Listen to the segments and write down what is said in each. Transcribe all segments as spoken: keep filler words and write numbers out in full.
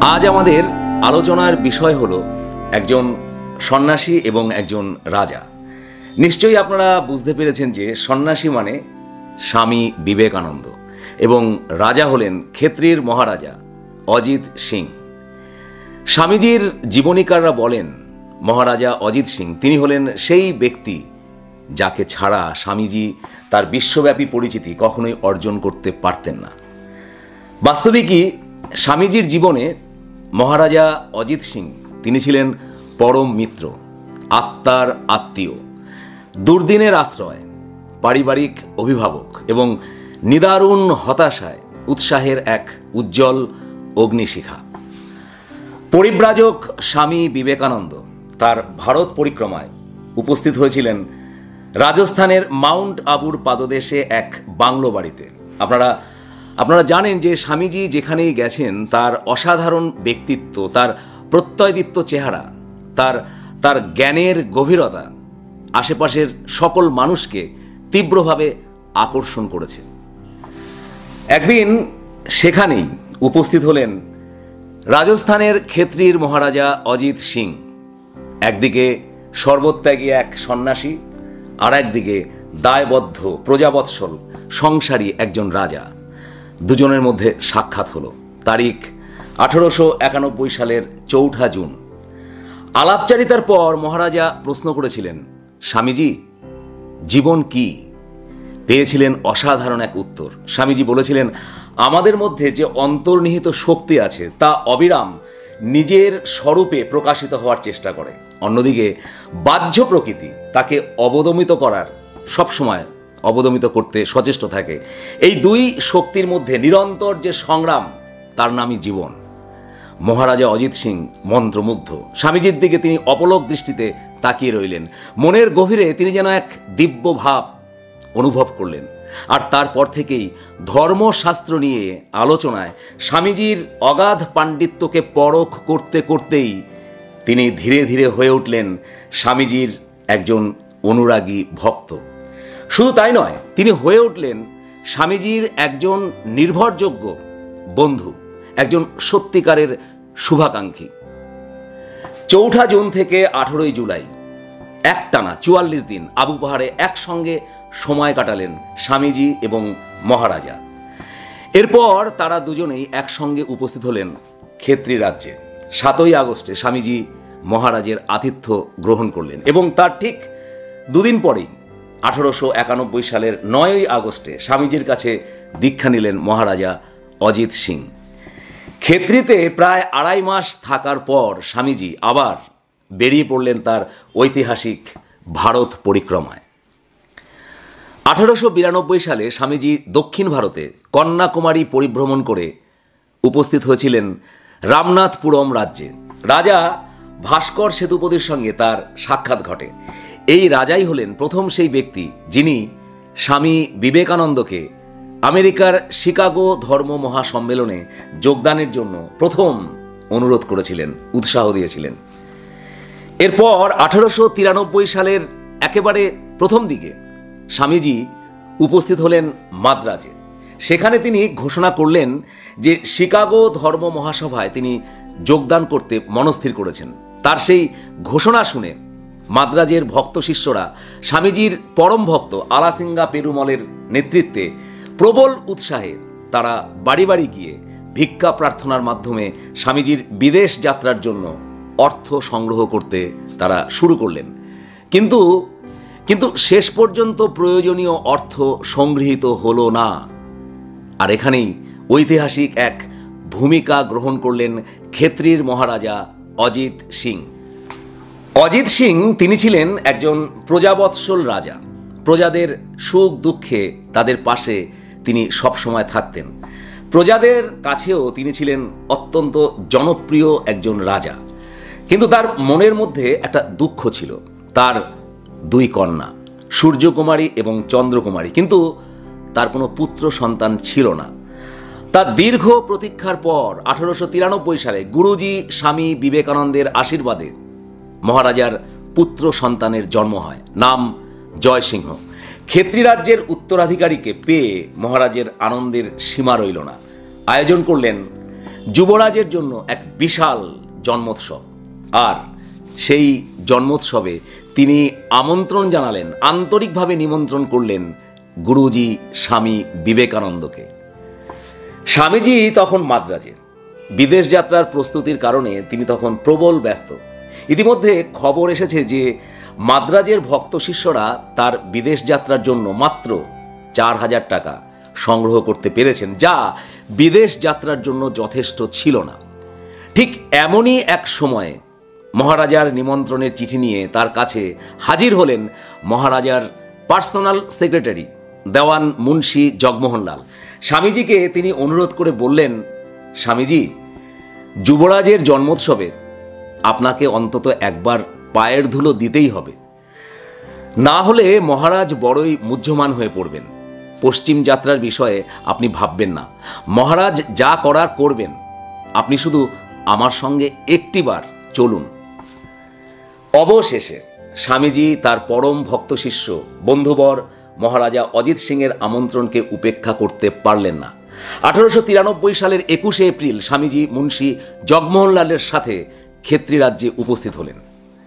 আজ আমাদের আলোচনার বিষয় হলো একজন সন্ন্যাসী এবং একজন রাজা। নিশ্চয়ই আপনারা বুঝতে পেরেছেন যে সন্ন্যাসী মানে স্বামী বিবেকানন্দ এবং রাজা হলেন ক্ষেত্রীর মহারাজা অজিত সিং। স্বামীজির জীবনীকাররা বলেন মহারাজা অজিত সিং তিনি হলেন সেই ব্যক্তি যাকে ছাড়া স্বামীজি তার বিশ্বব্যাপী পরিচিতি কখনোই অর্জন করতে পারতেন না। বাস্তবিকই স্বামীজির জীবনে মহারাজা অজিত সিং তিনি ছিলেন পরম মিত্র, আত্মার আত্মীয়, দুর্দিনের আশ্রয়, পারিবারিক অভিভাবক এবং নিদারুণ হতাশায় উৎসাহের এক উজ্জ্বল অগ্নিশিখা। পরিব্রাজক স্বামী বিবেকানন্দ তার ভারত পরিক্রমায় উপস্থিত হয়েছিলেন রাজস্থানের মাউন্ট আবুর পাদদেশে এক বাংলো বাড়িতে। আপনারা আপনারা জানেন যে স্বামীজি যেখানেই গেছেন তার অসাধারণ ব্যক্তিত্ব, তার প্রত্যয়দীপ্ত চেহারা, তার তার জ্ঞানের গভীরতা আশেপাশের সকল মানুষকে তীব্রভাবে আকর্ষণ করেছে। একদিন সেখানেই উপস্থিত হলেন রাজস্থানের ক্ষেত্রীর মহারাজা অজিত সিং। একদিকে সর্বত্যাগী এক সন্ন্যাসী, আর একদিকে দায়বদ্ধ প্রজাবৎসল সংসারী একজন রাজা। দুজনের মধ্যে সাক্ষাৎ হলো। তারিখ আঠারোশো একানব্বই সালের চৌঠা জুন। আলাপচারিতার পর মহারাজা প্রশ্ন করেছিলেন, স্বামীজি জীবন কি? পেয়েছিলেন অসাধারণ এক উত্তর। স্বামীজি বলেছিলেন, আমাদের মধ্যে যে অন্তর্নিহিত শক্তি আছে তা অবিরাম নিজের স্বরূপে প্রকাশিত হওয়ার চেষ্টা করে, অন্যদিকে বাহ্য প্রকৃতি তাকে অবদমিত করার সবসময় অবদমিত করতে সচেষ্ট থাকে। এই দুই শক্তির মধ্যে নিরন্তর যে সংগ্রাম তার নামই জীবন। মহারাজা অজিত সিং মন্ত্রমুগ্ধ। স্বামীজির দিকে তিনি অপলক দৃষ্টিতে তাকিয়ে রইলেন। মনের গভীরে তিনি যেন এক দিব্য ভাব অনুভব করলেন। আর তারপর থেকেই ধর্মশাস্ত্র নিয়ে আলোচনায় স্বামীজির অগাধ পাণ্ডিত্যকে পরখ করতে করতেই তিনি ধীরে ধীরে হয়ে উঠলেন স্বামীজির একজন অনুরাগী ভক্ত। শুধু তাই নয়, তিনি হয়ে উঠলেন স্বামীজির একজন নির্ভরযোগ্য বন্ধু, একজন সত্যিকারের শুভাকাঙ্ক্ষী। চৌঠা জুন থেকে আঠেরোই জুলাই একটানা চুয়াল্লিশ দিন আবু পাহাড়ে একসঙ্গে সময় কাটালেন স্বামীজি এবং মহারাজা। এরপর তারা দুজনেই একসঙ্গে উপস্থিত হলেন ক্ষেত্রী রাজ্যে। সাতই আগস্টে স্বামীজি মহারাজের আতিথ্য গ্রহণ করলেন এবং তার ঠিক দুদিন পরেই আঠারোশো একানব্বই সালের নয়ই আগস্টে স্বামীজির কাছে দীক্ষা নিলেন মহারাজা অজিত সিং। ক্ষেত্রীতে প্রায় আড়াই মাস থাকার পর স্বামীজি আবার বেরিয়ে পড়লেন তার ঐতিহাসিক ভারত পরিক্রমায়। আঠারোশো বিরানব্বই সালে স্বামীজি দক্ষিণ ভারতে কন্যাকুমারী পরিভ্রমণ করে উপস্থিত হয়েছিলেন রামনাথপুরম রাজ্যে। রাজা ভাস্কর সেতুপতির সঙ্গে তার সাক্ষাৎ ঘটে। এই রাজাই হলেন প্রথম সেই ব্যক্তি যিনি স্বামী বিবেকানন্দকে আমেরিকার শিকাগো ধর্ম মহাসম্মেলনে যোগদানের জন্য প্রথম অনুরোধ করেছিলেন, উৎসাহ দিয়েছিলেন। এরপর আঠারোশো তিরানব্বই সালের একেবারে প্রথম দিকে স্বামীজি উপস্থিত হলেন মাদ্রাজে। সেখানে তিনি ঘোষণা করলেন যে শিকাগো ধর্ম মহাসভায় তিনি যোগদান করতে মনস্থির করেছেন। তার সেই ঘোষণা শুনে মাদ্রাজের ভক্ত শিষ্যরা স্বামীজির পরম ভক্ত আলাসিঙ্গা পেরুমলের নেতৃত্বে প্রবল উৎসাহে তারা বাড়ি বাড়ি গিয়ে ভিক্ষা প্রার্থনার মাধ্যমে স্বামীজির বিদেশ যাত্রার জন্য অর্থ সংগ্রহ করতে তারা শুরু করলেন। কিন্তু কিন্তু শেষ পর্যন্ত প্রয়োজনীয় অর্থ সংগৃহীত হলো না। আর এখানেই ঐতিহাসিক এক ভূমিকা গ্রহণ করলেন ক্ষেত্রীর মহারাজা অজিত সিং। অজিত সিং তিনি ছিলেন একজন প্রজাবৎসল রাজা। প্রজাদের সুখ দুঃখে তাদের পাশে তিনি সবসময় থাকতেন। প্রজাদের কাছেও তিনি ছিলেন অত্যন্ত জনপ্রিয় একজন রাজা। কিন্তু তার মনের মধ্যে একটা দুঃখ ছিল। তার দুই কন্যা সূর্যকুমারী এবং চন্দ্রকুমারী, কিন্তু তার কোনো পুত্র সন্তান ছিল না। তার দীর্ঘ প্রতীক্ষার পর আঠারোশো তিরানব্বই সালে গুরুজি স্বামী বিবেকানন্দের আশীর্বাদে মহারাজার পুত্র সন্তানের জন্ম হয়, নাম জয়সিংহ। ক্ষেত্রী রাজ্যের উত্তরাধিকারীকে পেয়ে মহারাজের আনন্দের সীমা রইল না। আয়োজন করলেন যুবরাজের জন্য এক বিশাল জন্মোৎসব। আর সেই জন্মোৎসবে তিনি আমন্ত্রণ জানালেন, আন্তরিকভাবে নিমন্ত্রণ করলেন গুরুজি স্বামী বিবেকানন্দকে। স্বামীজি তখন মাদ্রাজে বিদেশ যাত্রার প্রস্তুতির কারণে তিনি তখন প্রবল ব্যস্ত। ইতিমধ্যে খবর এসেছে যে মাদ্রাজের ভক্ত শিষ্যরা তার বিদেশ যাত্রার জন্য মাত্র চার হাজার টাকা সংগ্রহ করতে পেরেছেন, যা বিদেশ যাত্রার জন্য যথেষ্ট ছিল না। ঠিক এমনই এক সময়ে মহারাজার নিমন্ত্রণের চিঠি নিয়ে তার কাছে হাজির হলেন মহারাজার পার্সোনাল সেক্রেটারি দেওয়ান মুন্সি জগমোহনলাল। স্বামীজিকে তিনি অনুরোধ করে বললেন, স্বামীজি, যুবরাজের জন্মোৎসবে আপনাকে অন্তত একবার পায়ের ধুলো দিতেই হবে, না হলে মহারাজ বড়ই মুহ্যমান হয়ে পড়বেন। পশ্চিম যাত্রার বিষয়ে আপনি ভাববেন না, মহারাজ যা করার করবেন, আপনি শুধু আমার সঙ্গে একটিবার চলুন। অবশেষে স্বামীজি তার পরম ভক্ত শিষ্য বন্ধুবর মহারাজা অজিত সিংয়ের আমন্ত্রণকে উপেক্ষা করতে পারলেন না। আঠারোশো তিরানব্বই সালের একুশে এপ্রিল স্বামীজি মুন্সি জগমোহনলালের সাথে ক্ষেত্রী রাজ্যে উপস্থিত হলেন।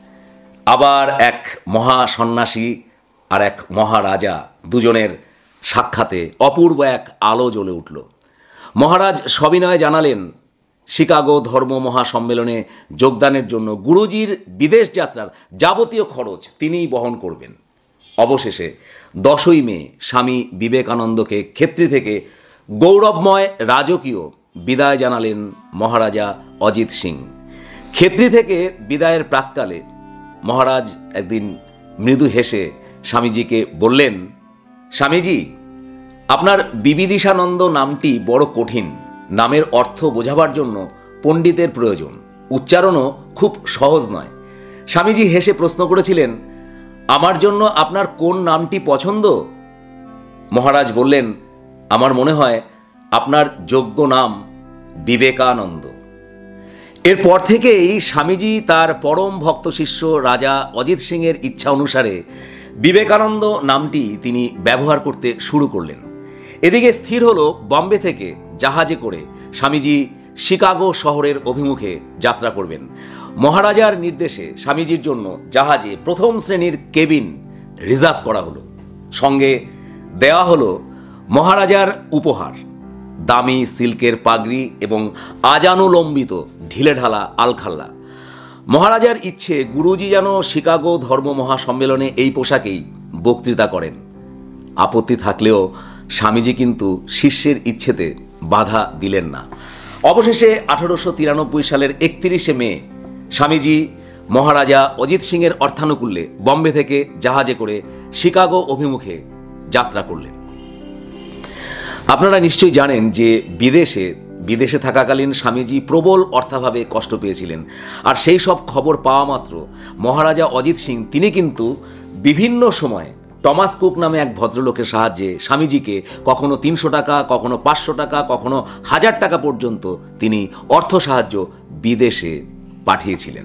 আবার এক মহা সন্ন্যাসী আর এক মহারাজা দুজনের সাক্ষাতে অপূর্ব এক আলো জ্বলে উঠল। মহারাজ সবিনয়ে জানালেন শিকাগো ধর্ম মহাসম্মেলনে যোগদানের জন্য গুরুজির বিদেশ যাত্রার যাবতীয় খরচ তিনিই বহন করবেন। অবশেষে দশই মে স্বামী বিবেকানন্দকে ক্ষেত্রী থেকে গৌরবময় রাজকীয় বিদায় জানালেন মহারাজা অজিত সিং। ক্ষেত্রী থেকে বিদায়ের প্রাক্কালে মহারাজ একদিন মৃদু হেসে স্বামীজিকে বললেন, স্বামীজি, আপনার বিবিদিশানন্দ নামটি বড় কঠিন। নামের অর্থ বোঝাবার জন্য পণ্ডিতের প্রয়োজন, উচ্চারণও খুব সহজ নয়। স্বামীজি হেসে প্রশ্ন করেছিলেন, আমার জন্য আপনার কোন নামটি পছন্দ? মহারাজ বললেন, আমার মনে হয় আপনার যোগ্য নাম বিবেকানন্দ। এরপর থেকেই স্বামীজি তার পরম ভক্ত শিষ্য রাজা অজিত সিংয়ের ইচ্ছা অনুসারে বিবেকানন্দ নামটি তিনি ব্যবহার করতে শুরু করলেন। এদিকে স্থির হলো বম্বে থেকে জাহাজে করে স্বামীজি শিকাগো শহরের অভিমুখে যাত্রা করবেন। মহারাজার নির্দেশে স্বামীজির জন্য জাহাজে প্রথম শ্রেণীর কেবিন রিজার্ভ করা হলো। সঙ্গে দেওয়া হলো মহারাজার উপহার, দামি সিল্কের পাগড়ি এবং আজানুলম্বিত ঢিলেঢালা আলখাল্লা। মহারাজার ইচ্ছে গুরুজি যেন শিকাগো ধর্ম মহাসম্মেলনে এই পোশাকেই বক্তৃতা করেন। আপত্তি থাকলেও স্বামীজি কিন্তু শিষ্যের ইচ্ছেতে বাধা দিলেন না। অবশেষে আঠারোশো তিরানব্বই সালের একত্রিশে মে স্বামীজি মহারাজা অজিত সিংয়ের অর্থানুকূল্যে বম্বে থেকে জাহাজে করে শিকাগো অভিমুখে যাত্রা করলেন। আপনারা নিশ্চয়ই জানেন যে বিদেশে বিদেশে থাকাকালীন স্বামীজি প্রবল অর্থাভাবে কষ্ট পেয়েছিলেন। আর সেই সব খবর পাওয়া মাত্র মহারাজা অজিত সিং তিনি কিন্তু বিভিন্ন সময় টমাস কুক নামে এক ভদ্রলোকের সাহায্যে স্বামীজিকে কখনো তিনশো টাকা, কখনো পাঁচশো টাকা, কখনো হাজার টাকা পর্যন্ত তিনি অর্থ সাহায্য বিদেশে পাঠিয়েছিলেন।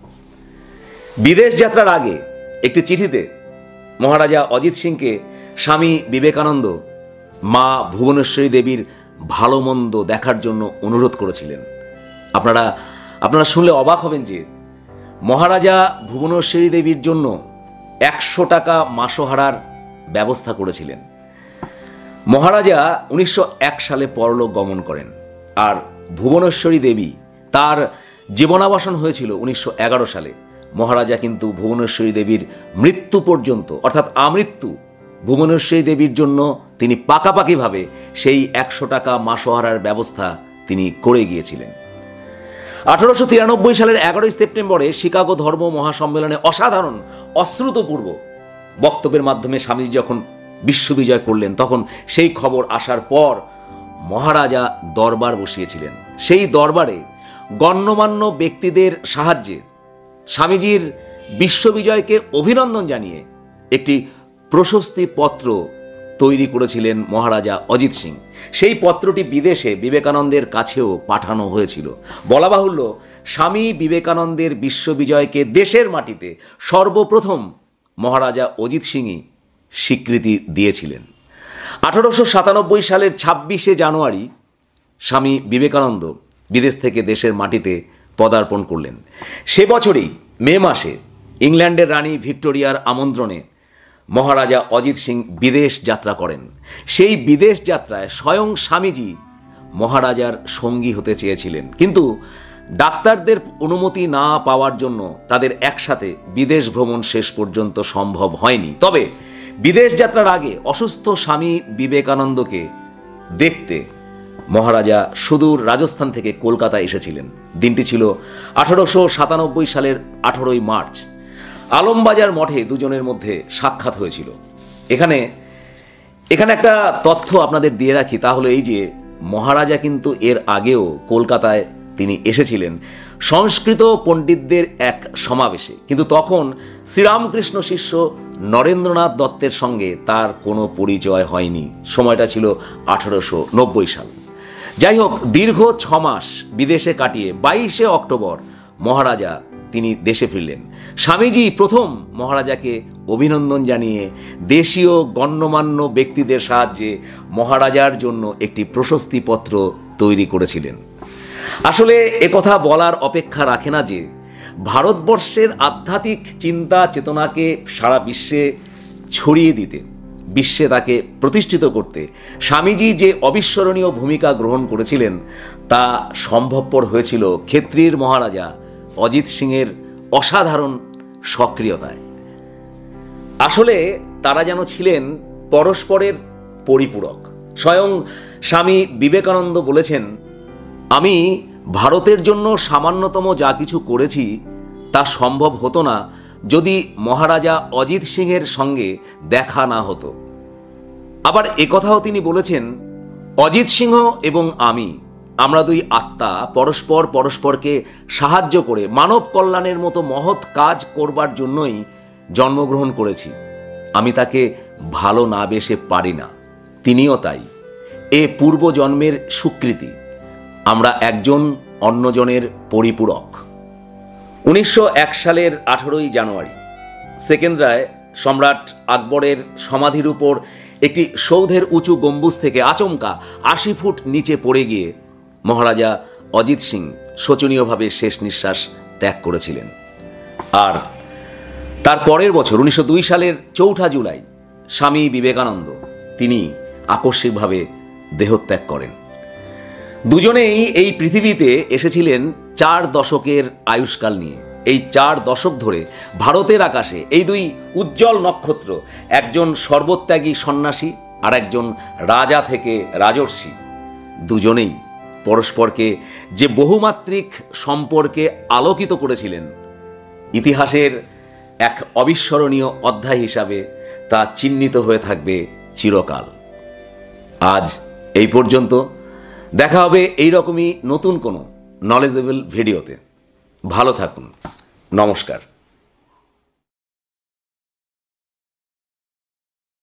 বিদেশ যাত্রার আগে একটি চিঠিতে মহারাজা অজিত সিংকে স্বামী বিবেকানন্দ মা ভুবনেশ্বরী দেবীর ভালো মন্দ দেখার জন্য অনুরোধ করেছিলেন। আপনারা আপনারা শুনলে অবাক হবেন যে মহারাজা ভুবনেশ্বরী দেবীর জন্য একশো টাকা মাসোহারার ব্যবস্থা করেছিলেন। মহারাজা উনিশশো এক সালে পরলোক গমন করেন, আর ভুবনেশ্বরী দেবী তার জীবনাবসান হয়েছিল উনিশশো এগারো সালে। মহারাজা কিন্তু ভুবনেশ্বরী দেবীর মৃত্যু পর্যন্ত অর্থাৎ আমৃত্যু ভুবনেশ্বরী দেবীর জন্য তিনি পাকাপাকিভাবে সেই একশো টাকা মাসোহারার ব্যবস্থা তিনি করে গিয়েছিলেন। আঠারোশো তিরানব্বই সালের এগারোই সেপ্টেম্বরে শিকাগো ধর্ম মহাসম্মেলনে অসাধারণ অশ্রুতপূর্ব বক্তব্যের মাধ্যমে স্বামীজি যখন বিশ্ববিজয় করলেন, তখন সেই খবর আসার পর মহারাজা দরবার বসিয়েছিলেন। সেই দরবারে গণ্যমান্য ব্যক্তিদের সাহায্যে স্বামীজির বিশ্ববিজয়কে অভিনন্দন জানিয়ে একটি প্রশস্তি পত্র তৈরি করেছিলেন মহারাজা অজিত সিং। সেই পত্রটি বিদেশে বিবেকানন্দের কাছেও পাঠানো হয়েছিল। বলা বাহুল্য, স্বামী বিবেকানন্দের বিশ্ববিজয়কে দেশের মাটিতে সর্বপ্রথম মহারাজা অজিত সিংই স্বীকৃতি দিয়েছিলেন। আঠারোশো সাতানব্বই সালের ছাব্বিশে জানুয়ারি স্বামী বিবেকানন্দ বিদেশ থেকে দেশের মাটিতে পদার্পণ করলেন। সে বছরই মে মাসে ইংল্যান্ডের রানী ভিক্টোরিয়ার আমন্ত্রণে মহারাজা অজিত সিং বিদেশ যাত্রা করেন। সেই বিদেশ যাত্রায় স্বয়ং স্বামীজি মহারাজার সঙ্গী হতে চেয়েছিলেন, কিন্তু ডাক্তারদের অনুমতি না পাওয়ার জন্য তাদের একসাথে বিদেশ ভ্রমণ শেষ পর্যন্ত সম্ভব হয়নি। তবে বিদেশ যাত্রার আগে অসুস্থ স্বামী বিবেকানন্দকে দেখতে মহারাজা সুদূর রাজস্থান থেকে কলকাতা এসেছিলেন। দিনটি ছিল আঠারোশো সাতানব্বই সালের আঠারোই মার্চ। আলমবাজার মঠে দুজনের মধ্যে সাক্ষাৎ হয়েছিল। এখানে এখানে একটা তথ্য আপনাদের দিয়ে রাখি, তা হলো এই যে মহারাজা কিন্তু এর আগেও কলকাতায় তিনি এসেছিলেন সংস্কৃত পণ্ডিতদের এক সমাবেশে, কিন্তু তখন শ্রীরামকৃষ্ণ শিষ্য নরেন্দ্রনাথ দত্তের সঙ্গে তার কোনো পরিচয় হয়নি। সময়টা ছিল আঠারোশো নব্বই সাল। যাই হোক, দীর্ঘ ছ মাস বিদেশে কাটিয়ে বাইশে অক্টোবর মহারাজা তিনি দেশে ফিরলেন। স্বামীজি প্রথম মহারাজাকে অভিনন্দন জানিয়ে দেশীয় গণ্যমান্য ব্যক্তিদের সাহায্যে মহারাজার জন্য একটি প্রশস্তিপত্র তৈরি করেছিলেন। আসলে একথা বলার অপেক্ষা রাখে না যে ভারতবর্ষের আধ্যাত্মিক চিন্তা চেতনাকে সারা বিশ্বে ছড়িয়ে দিতে, বিশ্বে তাকে প্রতিষ্ঠিত করতে স্বামীজি যে অবিস্মরণীয় ভূমিকা গ্রহণ করেছিলেন তা সম্ভবপর হয়েছিল ক্ষেত্রীর মহারাজা অজিত সিংয়ের অসাধারণ সক্রিয়তায়। আসলে তারা যেন ছিলেন পরস্পরের পরিপূরক। স্বয়ং স্বামী বিবেকানন্দ বলেছেন, আমি ভারতের জন্য সামান্যতম যা কিছু করেছি তা সম্ভব হতো না যদি মহারাজা অজিত সিংয়ের সঙ্গে দেখা না হতো। আবার একথাও তিনি বলেছেন, অজিত সিংহ এবং আমি, আমরা দুই আত্মা পরস্পর পরস্পরকে সাহায্য করে মানব কল্যাণের মতো মহৎ কাজ করবার জন্যই জন্মগ্রহণ করেছি। আমি তাকে ভালো না বেসে পারি না, তিনিও তাই। এ পূর্বজন্মের স্বীকৃতি। আমরা একজন অন্যজনের পরিপূরক। উনিশশো এক সালের আঠেরোই জানুয়ারি সেকেন্দ্রায় সম্রাট আকবরের সমাধির উপর একটি সৌধের উঁচু গম্বুজ থেকে আচমকা আশি ফুট নিচে পড়ে গিয়ে মহারাজা অজিত সিং শোচনীয়ভাবে শেষ নিঃশ্বাস ত্যাগ করেছিলেন। আর তার পরের বছর উনিশশো দুই সালের চৌঠা জুলাই স্বামী বিবেকানন্দ তিনি আকস্মিকভাবে দেহত্যাগ করেন। দুজনেই এই পৃথিবীতে এসেছিলেন চার দশকের আয়ুষ্কাল নিয়ে। এই চার দশক ধরে ভারতের আকাশে এই দুই উজ্জ্বল নক্ষত্র, একজন সর্বত্যাগী সন্ন্যাসী আর একজন রাজা থেকে রাজর্ষি, দুজনেই পরস্পরকে যে বহুমাত্রিক সম্পর্কে আলোকিত করেছিলেন, ইতিহাসের এক অবিস্মরণীয় অধ্যায় হিসাবে তা চিহ্নিত হয়ে থাকবে চিরকাল। আজ এই পর্যন্ত। দেখা হবে এইরকমই নতুন কোনো নলেজেবল ভিডিওতে। ভালো থাকুন। নমস্কার।